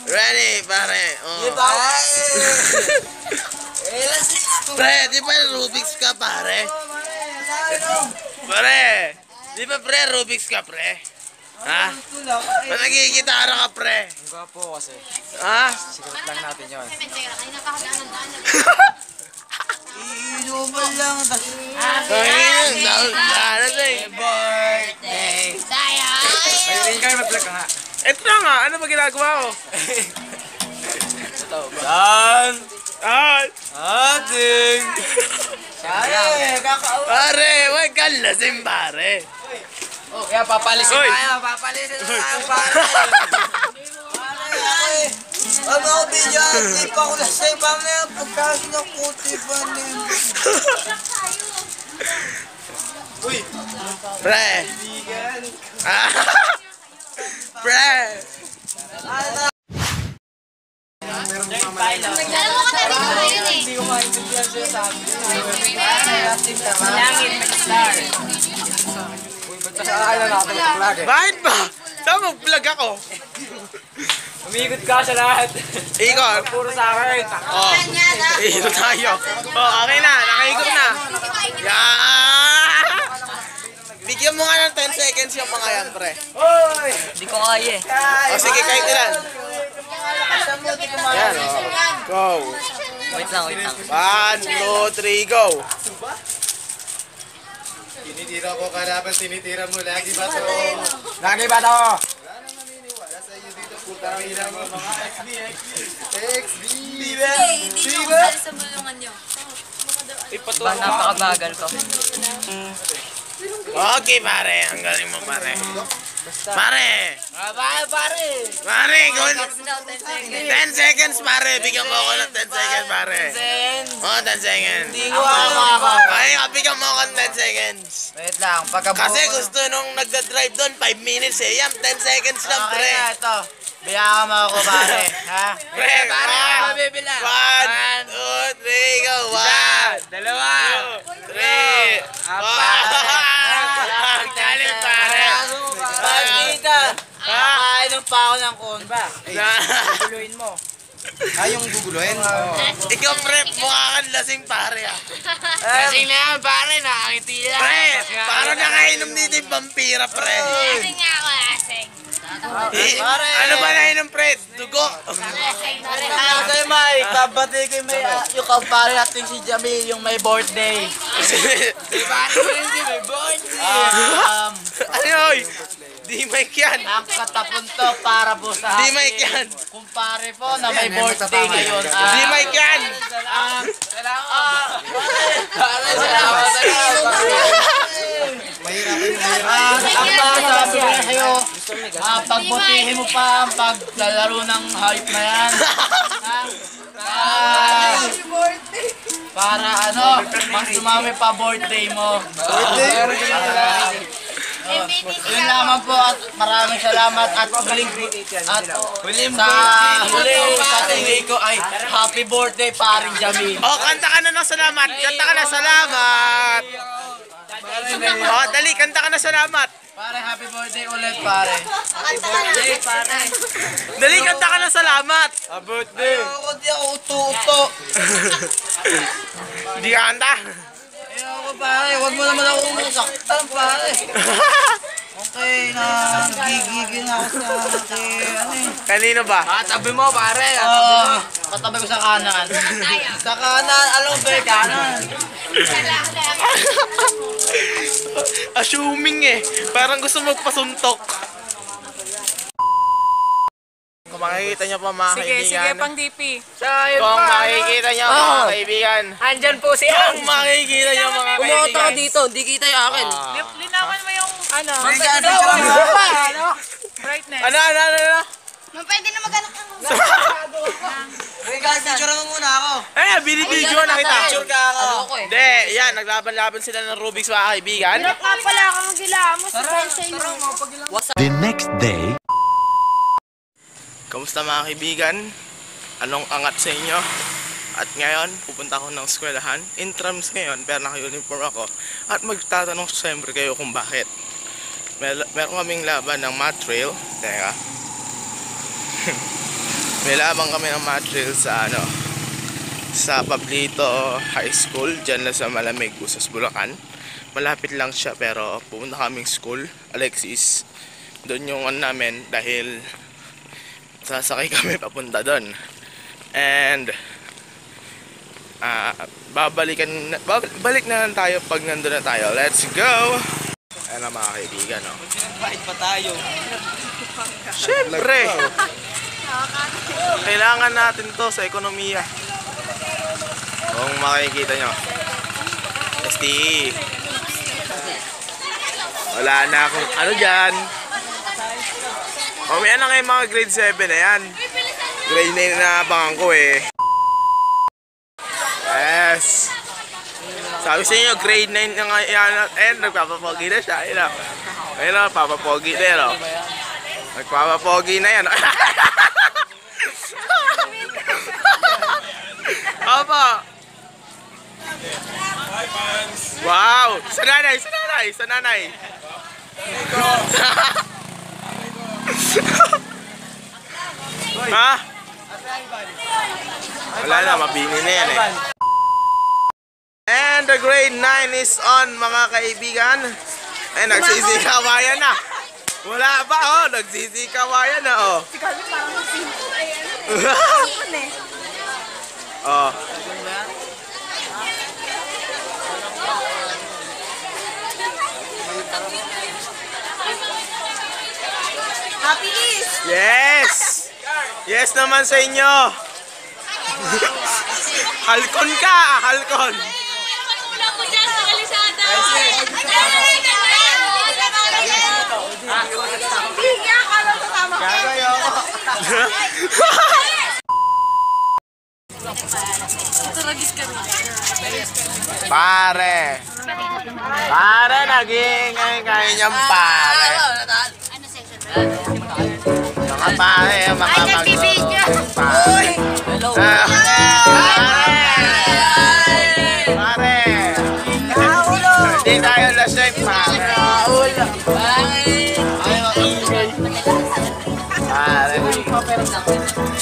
Ready, pare. Oh. Pre, di ba Rubik's ka, pare? Pare, di ba pre, Rubik's ka, pre? Ha? Nagigitara ka, pre? Ang gwapo kasi. Ha? Sigaret lang natin yun. Iinuman lang. Birthday Tayo! Ayun kayo, mag-vlog ka nga. Ito na nga, ano ba ginagawa ko? Dan! Ating! Pare, Pare, wag ka lasing, pare. Oh, kaya papalisin Oy. tayo, papalisin tayo, pare. ano ako video? Hindi pa ako lasay. Mamaya pagkasi ng puti pa rin. Uy! Pre. Pre. Alam mo ka tayo ngayon eh. Hindi ko maintindihan siya sa akin. Langit mag-star. Uy, ba't kasakaya natin mag-vlog eh? Bakit ba? Saan mag-vlog ako? Umikot ka sa lahat. Ikot. Puro sa akin. Oh. Ikot tayo. Oh, okay na. Nakaikot na. Yeah. Bigyan mo nga ng 10 seconds yung mga yan, pre. Hoy! Hindi ko kaya eh. O sige, kahit ilan. Yan, oh. Go. Wait lang. 1, 2, 3, go. Tinitira ko kalaban, tinitira mo lagi ba so? Lagi ba to? Wala sa iyo dito, putang ina mo mga XD. Sa mulungan nyo. Ba, napakabagal ko. Okay, pare. Ang galing mo, pare. Pare. Pare, go. 10 seconds, pare. Bigyan mo ako ng 10 seconds, pare. Oh, 10 seconds. Hindi ko ako. Ay, bigyan mo ako ng 10 seconds. Wait lang, pagkabuo. Kasi gusto nung nagda-drive doon, 5 minutes eh. Yan, 10 seconds lang, Okay pre. na, ito. Biyaka mo ako, pare. Ha? Pre, pare, ah. mabibila. 1, 2, 3, go. 1, 2, 3, 4. Ang galing, pare. Pagkita. Nakakainom pa ako ng konba. Tuluin mo. Ay, yung guguluhin? Ikaw, pre, mukha kang lasing, pare, ah. Kasi na yan, pare. Nakangiti lang. Pre, parang nakainom dito yung vampira, pre. Lasing nga ako, lasing. Eh, ano ba nainom, pre? Dugo? Lasing. Kasi may kabati ko yung may yung kapare natin si Jamil yung may birthday. Diba? May birthday. Ano, oy? Di mic yan. Ang katapon to para po sa Di mic yan. kumpare po na may birthday ngayon. Di mic yan. Ang sabi ko na sa'yo, pagbutihin mo pa ang paglalaro ng hype na yan. Para ano, mas sumami pa birthday mo. Yun lamang po at maraming salamat at huling sa tingin ko ay happy birthday paring Jamil. Oh, kanta ka na ng salamat. Kanta ka na salamat. Oh, dali, kanta ka na salamat. Pare, happy birthday ulit pare. Dali, kanta ka na salamat. Birthday! Ayoko, di ako uto-uto. Di ka kanta. Ayoko pare, wag mo naman ako umusaktan pare. Okay na, gigigil na ako sa ano eh. Kanino ba? Tabi mo pare, katabi ko sa kanan. Sa kanan, alam mo ba yung kanan? Assuming eh. Parang gusto magpasuntok. Kung makikita nyo pa mga kaibigan. Sige, pang DP. Kung makikita nyo mga kaibigan. Andyan po si Kung makikita nyo mga kaibigan. dito, di kita yung akin. Linawan mo yung ano. Brightness. Ano? Pwede na maghanap ng Guys, picture mo muna ako. Ay, binibidyo na kita. Picture ka ako. Ano ko eh? Hindi, yan. Naglaban-laban sila ng Rubik's mga kaibigan. Hirap nga pala akong gila mo sa sa'yo. The next day. Kamusta mga kaibigan? Anong angat sa inyo? At ngayon, pupunta ako ng eskwelahan. Intrams ngayon, pero naka-uniform ako. At magtatanong siyempre kayo kung bakit. Meron kaming laban ng math trail. Teka. May labang kami ng material sa sa Pablito High School, dyan lang sa Malamig, Usas, Bulacan. Malapit lang siya pero pupunta kaming school, Alexis. Doon yung namin dahil sasakay kami papunta doon. And balik na lang tayo pag nandun na tayo. Let's go! Ayan na mga kaibigan, no? Kahit pa tayo. Siyempre! Kailangan natin to sa ekonomiya. Kung makikita nyo, STE. Wala na akong ano dyan. Mamaya na ngayon mga grade 7 na yan. Grade 9 na abangan ko eh. Yes. Sabi sa inyo, grade 9 na nga yan. Eh, nagpapapogi na siya. Ayun na, papapogi na yan. Nagpapapogi na yan. Apa? Wow! Sa nanay! Sa nanay! Sa nanay! Ha? Wala na, mabini na yan eh. And the grade 9 is on mga kaibigan. Eh, nagsisikawayan na. Wala ba? Oh, nagsisikawayan na oh. Oh. Happy East! Yes! Yes naman sa inyo. Halcon ka, halcon. Wala ko dyan sa kalisada. Bigyan ka lang sa tama. Pare. Pare, naging kaya niyang pare. Mga pare, mga nagbibidyo. pare. Pare. Hindi tayo lasing, pare. Pare.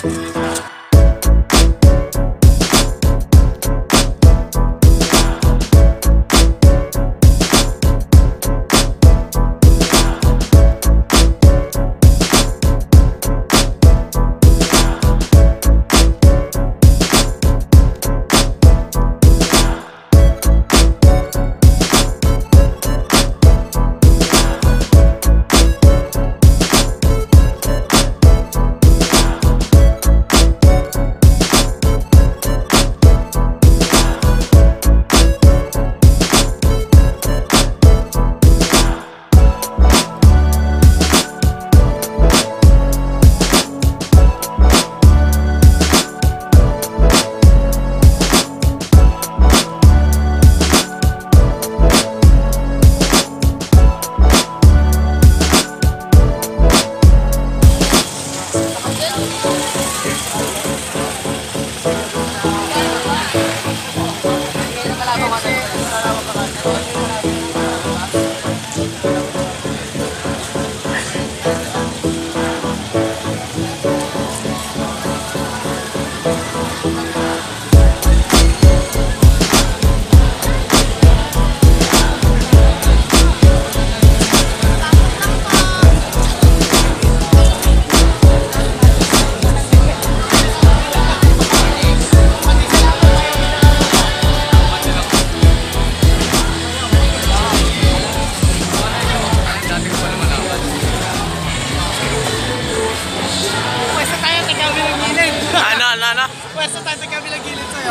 Pwesto tayo sa kabilang gilid sa'yo.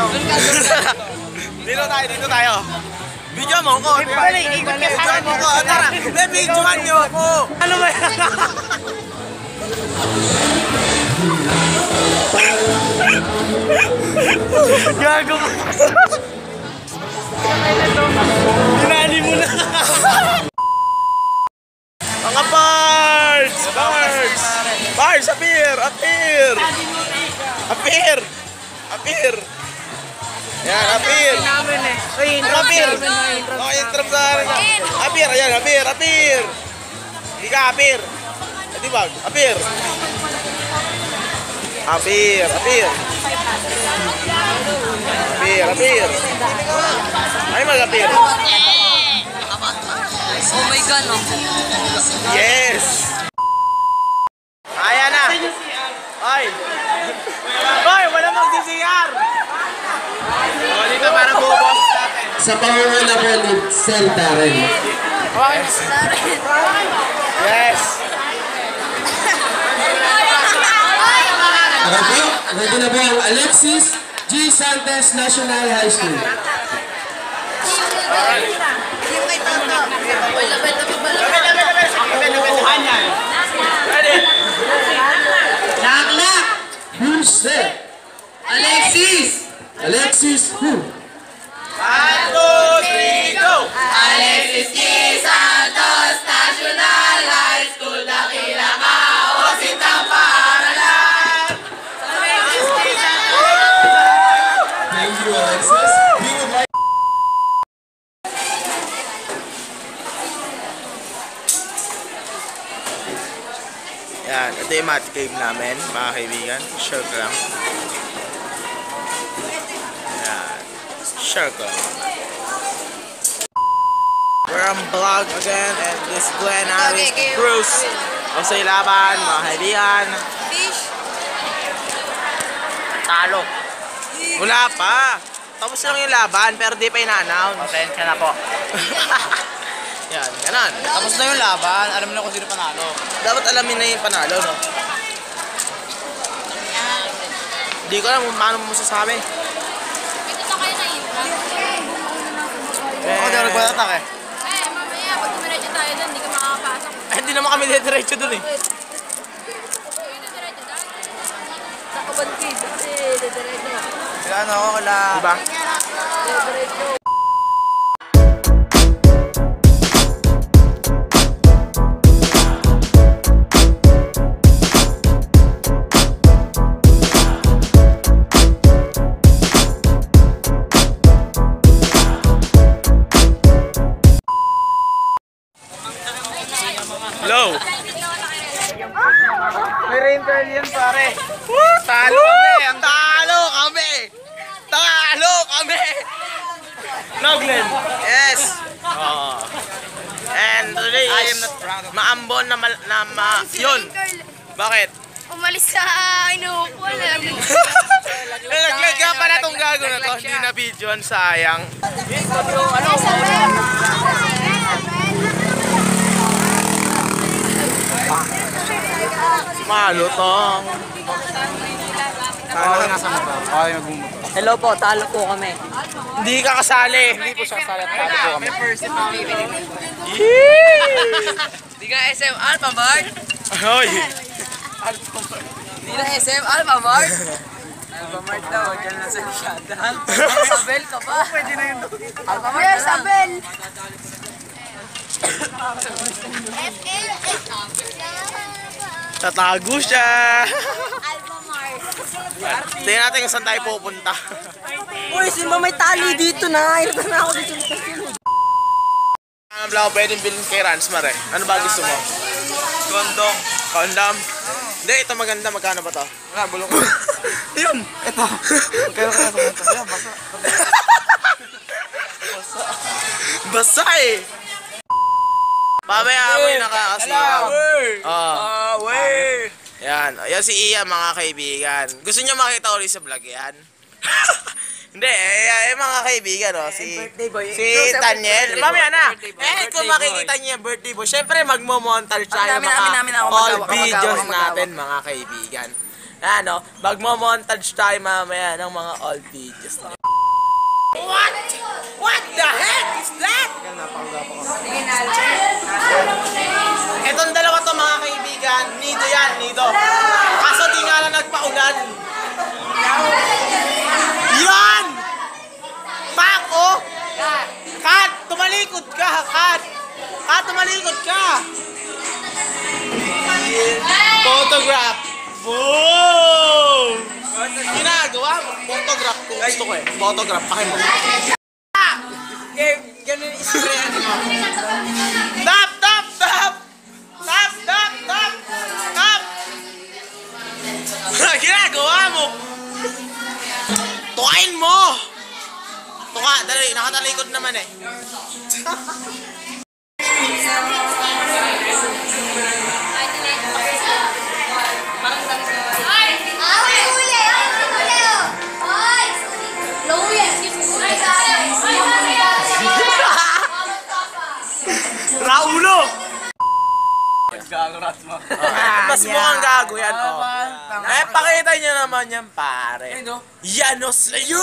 Dito tayo. Video mo ko. Video mo ko. Tara, videohan niyo ako. Ano ba yan? Gago ka. Pinali mo na. Mga birds! Birds! Birds, appear! Appear! Appear! Appear! Yan, appear! Appear! Oh, intro sa akin. Appear! Ayan, appear! Appear! Hindi ka, appear! Di ba? Appear! Apir. Ay, mag-apir. Oh my God, no? Yes! Ayan na! Ay! Hoy, wala mag-CCR! O, dito para bubos natin. Sa pangunguna po ni Sen Darren. Yes! Okay po, ready na po ang Alexis G. Santos National High School. Ready? Knock! Who's there? Alexis who? 1, 2, 3, go! Alexis G. Santos National High School, dakila ka o sitang paaralan. Thank you, Alexis. We would like Yan, ito yung math cave namin, mga kaibigan. Sure ko lang. Yan. Sure ko lang. We're on vlog again, and this is Glenn Alice Cruz. O sa ilaban, mga kaibigan. Fish. Talo. Wala pa. Tapos lang yung laban, pero di pa ina-announce. Pasensya na po. Yan, ganon. Tapos na yung laban, alam na kung sino panalo. Dapat alamin na yung panalo, no? Di ko alam kung paano mo masasabi. Dito na kayo na intro. Ako di ako nagpatatak eh. Mamaya, pag dumiretso tayo doon, hindi ka makakapasok. Hindi naman kami diretso dun eh. Dito diretso doon. Sa kabantid. Diretso. Sila ano ako, wala. Diba? Hello! May rain curl yan pare. Talo kami! Ang talo kami! Talo kami! No, Glenn? Yes! Oh. And today I is am not proud of maambon yun! Bakit? Umalis sa inuupuan. Naglag ka pala itong gago na to. Hindi na videoan, sayang. Malutong. Hello po, talo po kami. Hindi ka kasali. Hindi po siya kasali, talo po kami. Hindi ka SM Alpha Mart. Hoy! Hindi na SM Alpha Mart. Alpha Mart daw, dyan na sa Lishada. Abel ka ba? Pwede na yun. Alpha Mart Yes, Abel. Tatago siya. Alpha Mart. Tingnan natin kung saan tayo pupunta. Uy, si may tali dito na. Hirap na ako dito. Ang blau pwedeng bilhin kay Ransmar eh. Ano ba gusto mo? Kondom. Condom? Hindi, ito maganda. Magkano ba to? Wala, bulong ko. Yun! Ito. Kaya kaya sa mga tayo, basta. Basa eh! Mamaya amoy nakakasigaw. Wey! Yan. Yan si Iya, mga kaibigan. Gusto niyo makita ulit sa vlog yan? Hindi, mga kaibigan, oh. Si Daniel. Mamaya na. Kung makikita niyo yung birthday boy, syempre magmo-montage tayo mga all videos natin, mga kaibigan. Ano, magmo-montage tayo mamaya ng mga all videos natin. What? What the heck is that? Itong dalawa to, mga kaibigan, nido yan, nido. Kaso di nga lang nagpaulan. Yan! Pak, oh! Kat, tumalikod ka, Kat! Kat, tumalikod ka! Photograph! Boom! Ginagawa mo? Photograph kung gusto ko eh. Photograph, pakimo. Ganun yung isprayan mo. Tap, tap, tap! Tap, tap, tap! Tap! ginagawa mo? Tukain mo! Tuka, dali, nakatalikod naman eh. Raulo! Mas mukhang gago yan, oh. Eh, pakita niyo naman yan, pare. Yan o sa'yo!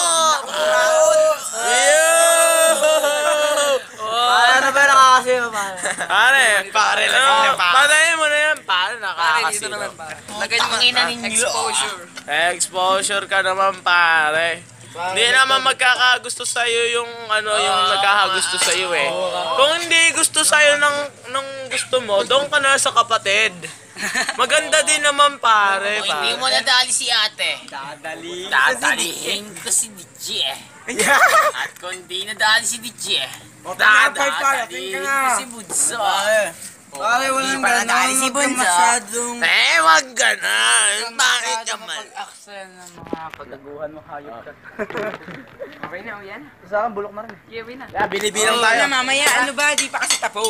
Ano ba nakakasino, pare? Pare lang yan, pare. Patayin mo na yan, pare. Nakakasino. Lagay yung mga exposure. Exposure ka naman, pare. Hindi naman magkakagusto sa'yo yung ano, yung nagkakagusto sa'yo eh. Kung hindi gusto sa'yo ng gusto mo, doon ka na sa kapatid. Maganda din naman, pare. Hindi mo nadali si ate. Dadalihin ko si DJ. At kung hindi nadali si DJ, dadalihin ko si Bunso. Pare, walang gano'n. si Bunso. Masyadong... Wag ka na. Bakit naman? Pag-aksel ng mga pag-aguhan mo, hayop ka. Okay na, yan. Isa kang bulok na rin. Yeah, win na. Binibilang tayo. Mamaya, ano ba? Di pa kasi tapos.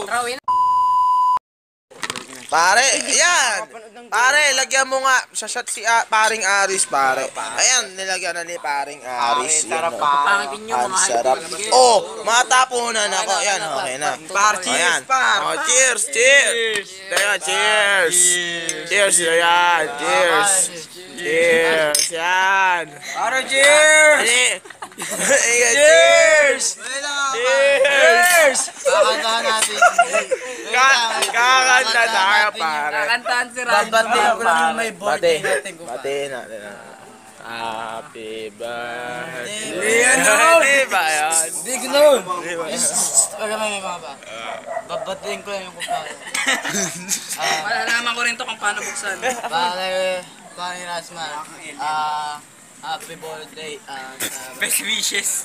Pare, ayan. Pare, lagyan mo nga sa shot si paring Aris, pare. Ayan, nilagyan na ni paring Aris. Sarap pa. Pangitin nyo mga Sarap. Oh, matapunan ako. Ayan, okay na. Ayan. Oh, cheers, cheers. Ayan, cheers. Cheers, ayan. Cheers. Cheers, yan. Pare, cheers! Ayan, cheers. Cheers. Kakantahan natin. Kakanta tayo, pare. Kakantahan si Randy. Babatiin ko lang yung may birthday Bate. natin. Bate natin. Happy birthday. Hindi ba yan? Hindi gano'n. Wag naman may mga ba? Babatiin ko lang yung kumpara. Malalaman ko rin to kung paano buksan. Pare Rasman, happy birthday. Best wishes.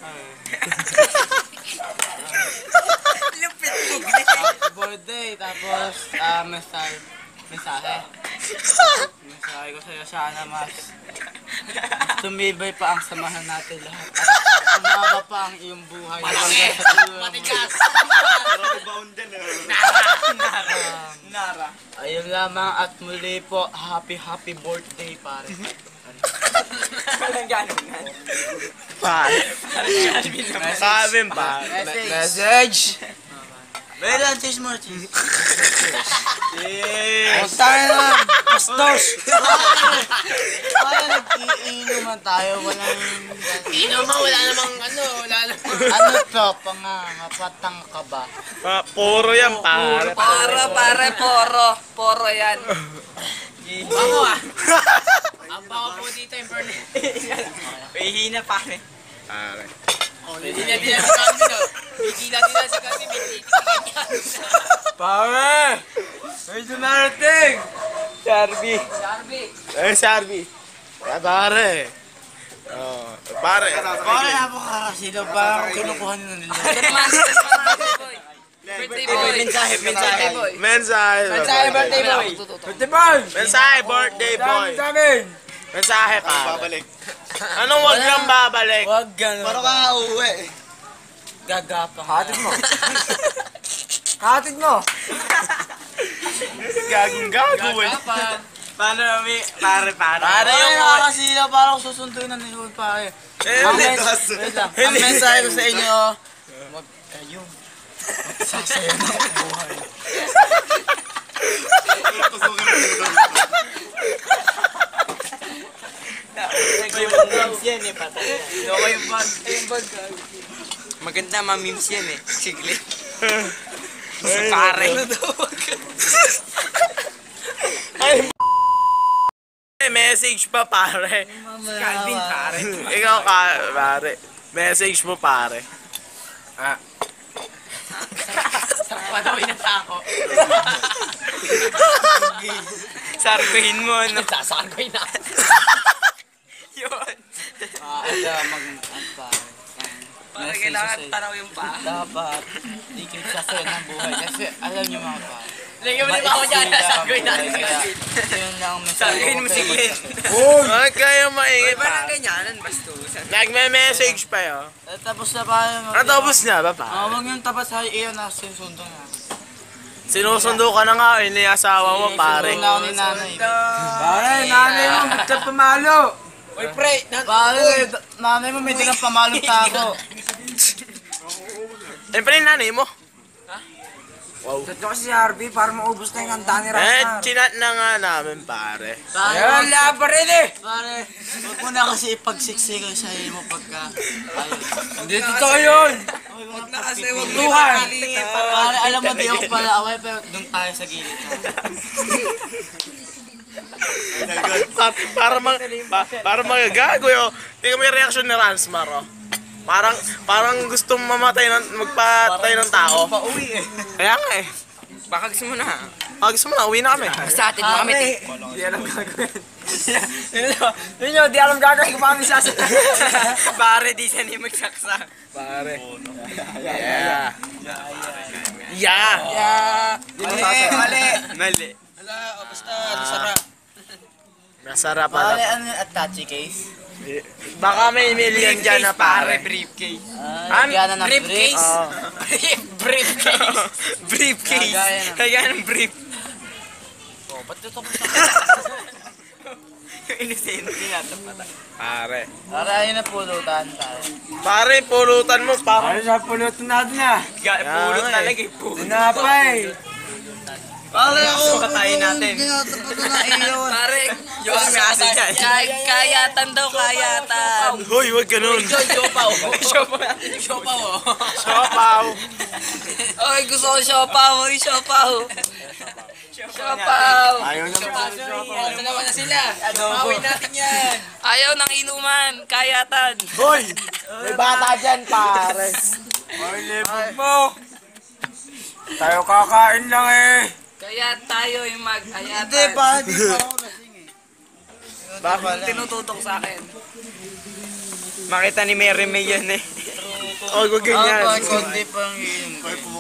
Happy birthday, tapos mensahe ko sa'yo, sana mas tumibay pa ang samahan natin lahat at umaba pa ang iyong buhay hanggang sa tulong. Nara. Ayun lamang at muli po, happy birthday pare. Walang ganun nga. Pare. Sabi pa. Message! Meron, cheers mo, cheers. Cheers! Tayo na, pastos! Kaya nag-iinuman tayo, walang... Inuman, wala namang ano, wala namang... Ano to, pangangapatang ka ba? Puro yan, pare. Pare, poro yan. Bango ah. Ang bango po dito, Inferno. Hihina pare. Pare. Hindi natin si Kami no. Hindi natin si Kami, may titikin yan. Pare! May dumarating! Darby. Sarbi. Pare. Oh, pare. Pare, napakakasino pa ang kinukuha nila. Birthday boy. Mensahe. Mensahe. Mensahe, birthday boy. Birthday boy! Mensahe, birthday boy. Samin! Mensahe ka. Babalik. Anong wag kang babalik? Huwag ganun. Parang ka uuwi. Gagapang. Hatid mo. Hatid mo. Gago eh. Paano kami? Pare. Pare yung nakakasila, parang susunduin na nilod pare. Wait lang. Ang mensahe ko sa inyo, huwag kayong magsasaya ng buhay. Memes yan eh, patay. Yung bag. Maganda mga memes yan eh. Siglit. Si pare. Message pa, pare. Calvin, pare. Ikaw ka, pare. Message mo, pare. Panawin na tako. Sarguhin mo, no? Sasarguhin na. Yun. Para kailangan tanaw yung paa. Dapat, di kayo sasaya ng buhay. Kasi alam niyo mga pare, Lagyan mo rin ako dyan. Sagawin natin kasi. Yun lang ang Sagawin mo si Glenn. Huwag kayo maingay Iba pa. lang ganyanan, bastusan. Nagme-message pa yun. Tapos na pa yun. Ano tapos na ba pa? Huwag yung tapos sa iyo na sinusundo na. Sinusundo ka na nga, ni asawa mo pare. Sinusundo na ako ni nanay. Pare, nanay mo, ba't ka pamalo? Uy, pre. Pare, nanay mo may dalang pamalong tako. Ayun pala yung nanay mo. Chat ko kasi si Harvey para maubos na yung kanta ni Chinat na nga namin pare. Ayun, laban rin eh! Pare, huwag mo na kasi ipagsiksikan sa iyo mo pagka... Hindi totoo yun! Huwag na kasi, huwag Tuhan! Pare, alam mo, di ako pala away, pero doon tayo sa gilid. Para magagago yun. Tingnan mo yung reaction ni Ransmar oh. Parang gustong mamatay magpatay ng tao. Pauwi eh. Kaya nga eh. Baka gusto mo na. Gusto mo na, uwi na kami. Sa atin mo kami. Di alam gagawin. Yun, di alam gagawin kung kami sasagot. Pare, di siya niya magsaksak. Pare. Yeah. Yeah. Mali. Nasarap Pare, pala. ano yung attache case? Baka may million dyan na pare. Briefcase. Lagyan na ng Briefcase? bricks. Briefcase. Briefcase. Kagaya ng- Kagaya ng brief. Oh, ba't ito pa Yung inisente natin pata. Pare. Pare, ayun na pulutan tayo. Pare, pulutan mo. Ano sa pulutan natin na? Pulot talaga eh. Pulot. Tinapay! Pare, ako, Sukatayin natin. Ginatapat ko na iyo. Pare, yung kasi dyan. Kayatan daw, kayatan. Hoy, wag ganun. Siopaw. Siopaw. Siopaw. Oy, gusto ko siopaw. Oy, siopaw. Siopaw. Ayaw na Dalawa na sila. Pawin natin yan. Ayaw ng inuman. Kayatan. Hoy! May bata dyan, pare. Ay, libog mo! Tayo kakain lang eh! Kaya tayo yung mag-ayatan. Hindi pa, hindi pa ako lasing eh. Bakit? Tinututok sa akin. Makita ni Mary May yan eh. Oh, wag ganyan. Konti pang yun.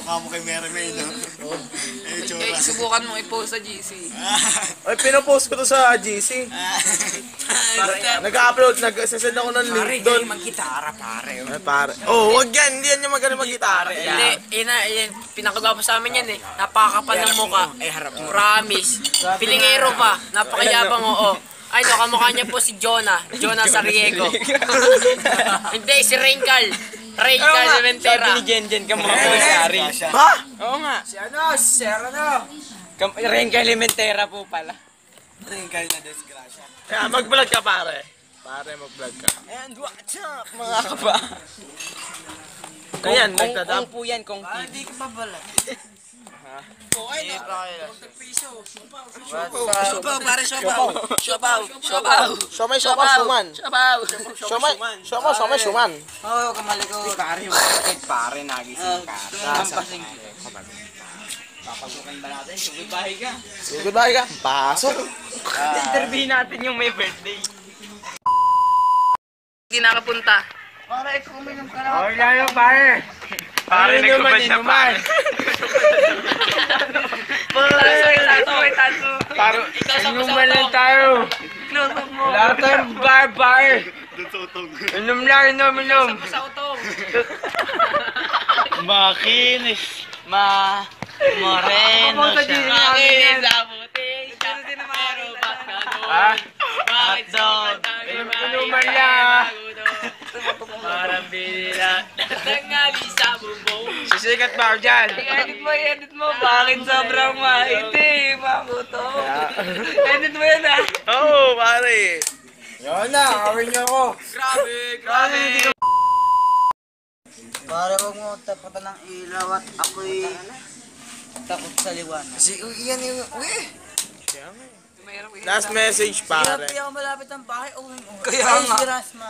Eh, subukan mong i-post sa GC. Ay, pinapost ko to sa GC. Nag-upload, nag-send ako ng link doon. Mag-gitara pare. Ay, pare. Oh, wag yan. Hindi yan yung magaling mag-gitara. Hindi, yan. Pinakagwapo sa amin yan eh. Napakakapal ng muka. Ay, harap mo. Promise. Pilingero pa. Napakayabang oo. Ay, no, kamukha niya po si Jonah. Jonah Sariego. Hindi, si Renkal. Renkal Cementera. Sabi ni Jenjen, kamukha po si Ari. Ha? Oo nga. Si ano? Si Sir ano? Renkal Cementera po pala. Ringkay na desgrasya. Kaya mag-vlog ka, pare. Pare, mag-vlog ka. And what's up, mga kaba? Ayan, Kung nagtadap. po yan, kung Hindi ko pa pala. Hindi pa kayo. Siopaw, pare, siopaw. Siopaw. Siopaw. Siomay, suman. Siopaw. Siomay, suman. Oo, huwag kang malikot. Pare yung kapatid, pare, nagising ka. Tumampasing. Papasukin ba natin? Goodbye ka. Goodbye ka. Pasok. Interview natin yung may birthday. Hindi nakapunta. Pare, ikaw uminom ka na. Okay lang yung pare! Pare, nagkabad siya pare. May tato. Inuman lang tayo! Wala tayong bar! Inom lang, inom! Sa utong. Makinis. Moreno siya. Bakit labutin siya? Pero bakit Ha? Hotdog. Inuman lang! Parang binila. Natangali sa bubong. Sisikat ba ako dyan? Edit mo. Bakit sobrang maitim? Ako to. Edit mo yan ah. Oo, pare. Yun na, awin niyo ako! Grabe. Pare, huwag mo tapatan ng ilaw at ako'y takot sa liwanag. Kasi yan yung... Uy! Last message, pare. Hindi ako malapit ng bahay. Kaya Ay, nga. si Rasma.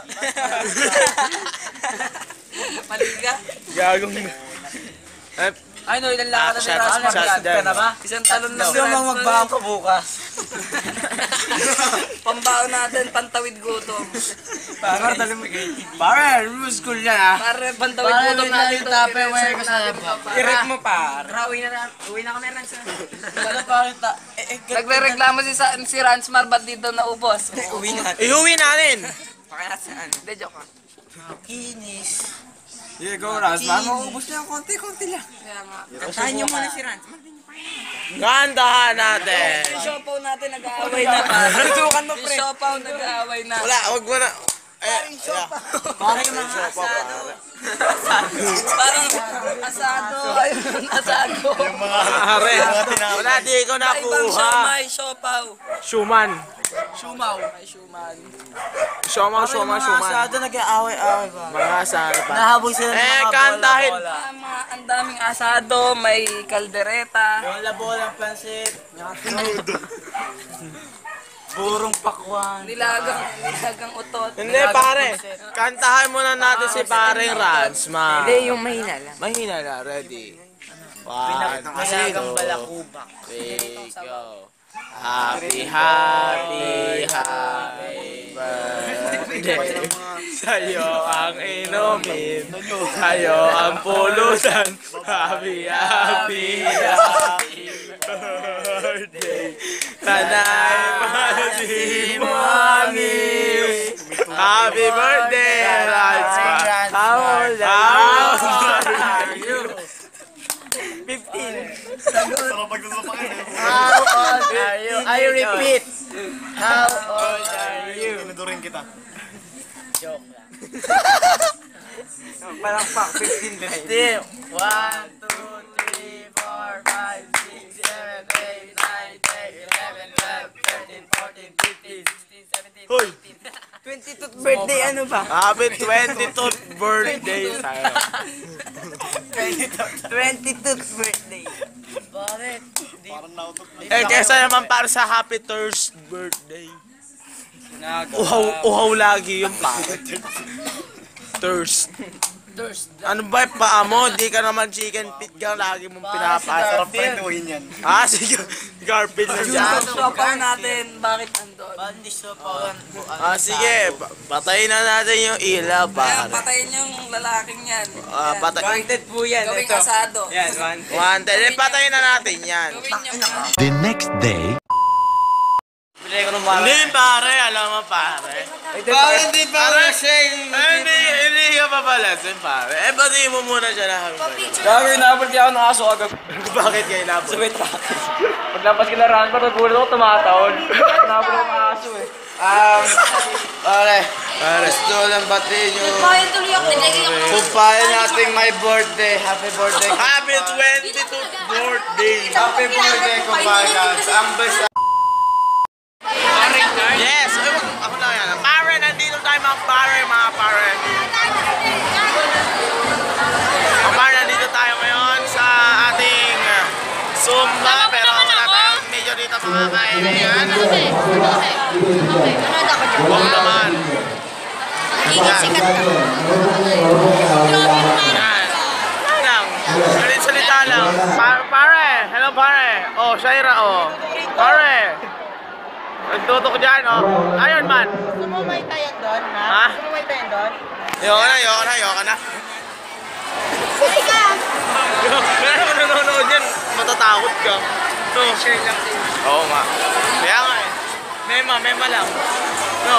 Maliga. Gagong. Ay, no, ilan lang ka na ni Shots, Rasma. shots Ka dyan. na ba? Isang talon na Gusto mo magbahan ko bukas. Pambaon natin, pantawid gutom. Pare, pare, school yan ah. Pare, pantawid gutom natin ito. Tupperware ka sa i-rip mo pa. Uwi na kami rin sa... Nagre-reklamo si Ransmar, ba't dito naubos? Uwi na. Iuwi natin! Pakaya saan? Hindi, joke lang. Kinis. Yeah, go Rans. Maubos na yung konti-konti lang. Kaya nga. Kantahan niyo muna si Rans. Gandahan natin! Yung siopaw natin nag-aaway na pare. Tutukan mo, Yung pre. siopaw nag-aaway na. Wala, huwag mo na. Pare yung mga asado. Parang asado. Ayun, asado. Pare, wala, di ko Kaibang nakuha. siomay, siopaw. Shuman. Shumaw. Ay, shuman. Shuman. Asado nag-aaway-aaway ba? Mga asado pa. Nahabol sila ng mga kantahin. bola-bola. Tama, ang daming asado, may kaldereta. Bola-bolang pansit. Burong pakwan. Nilagang utot. Hindi pare, kantahan muna natin si paring Ransma. Hindi, yung mahina lang. Mahina na, ready. Masalagang balakubak. Three, go. Happy birthday sa'yo ang inumin, sa'yo ang pulutan. Happy birthday. Sana'y mahal mo amin. Happy birthday, Ransma. How old are you? 15. How old are you? I repeat. How old are you? Tinuturin kita. Joke lang. Parang pak, 15 din. Still. 1, 2, 3, 4, 5, 6, 7, 8, 9, 10, 11, 12, 13, 14, 15, 16, 17, Hoy! 22nd birthday, ano ba? Happy 22nd birthday sa'yo. 22th birthday. Bakit? Kesa naman para sa happy thirst birthday. Uhaw lagi yung pare. Thirst. Ano ba yung paa mo? Di ka naman chicken feet ka, lagi mong pinapasok. Prenduhin yan. Ah, sige. Garfield na dyan. Yung siopaw natin, bakit andon? Sige. Patayin na natin yung ilaw, Kaya pare. patayin yung lalaking yan. Wanted po yan. Gawing Ito. asado. Yan, wanted. Wanted. Patayin na natin yan. Gawin niyo. The next day. Hindi, pare. Alam mo, pare. Bakit di pa rin siya Hindi ka papalasin, pare. Batiin mo muna siya na habi. Gagawin na di ako ng aso agad. Bakit kayo nabot? Wait lang. Paglabas ka na run, patutulan ako tumatawon. Nabot ako ng aso eh. Pare. Gusto lang batiin yung Kaya tuloy ako, nagiging ako. kumpayan nating my birthday. Happy birthday. Happy 22nd birthday! Happy birthday, kumpayan. Ang best. Yes! Ay, ako na yan. Pare, nandito tayo mga pare. Mga pare, nandito tayo ngayon sa ating Zumba. Pero wala tayong medyo dito mga kaibigan. Huwag naman. Sikat ka. Yan. Lang. Salita lang. Pare! Hello pare! Oh, Shaira oh. Pare! Nagtutok dyan, oh. Ayun man. Gusto mo may tayan doon, ha? Ha? Gusto mo may tayan doon? Ayoko na. Kaya naman nanonood yan, matatakot ka. No. Share lang din. Oo nga. Kaya nga eh. Mema lang. No.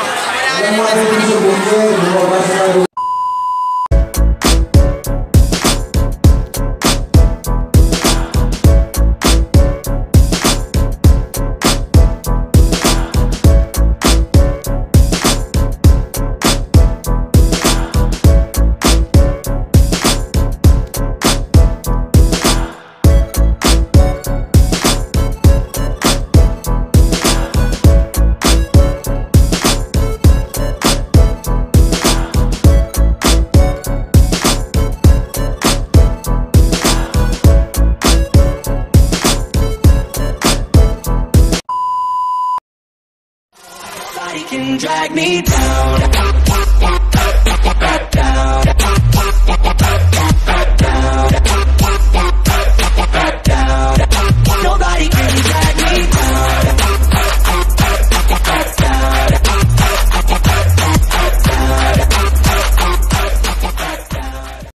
Can drag me down.